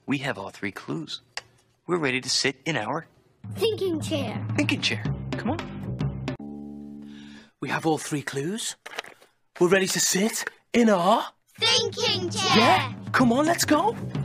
we have all 3 clues. We're ready to sit in our thinking chair. Thinking chair. Come on. We have all 3 clues. We're ready to sit in our thinking chair. Yeah, come on, let's go.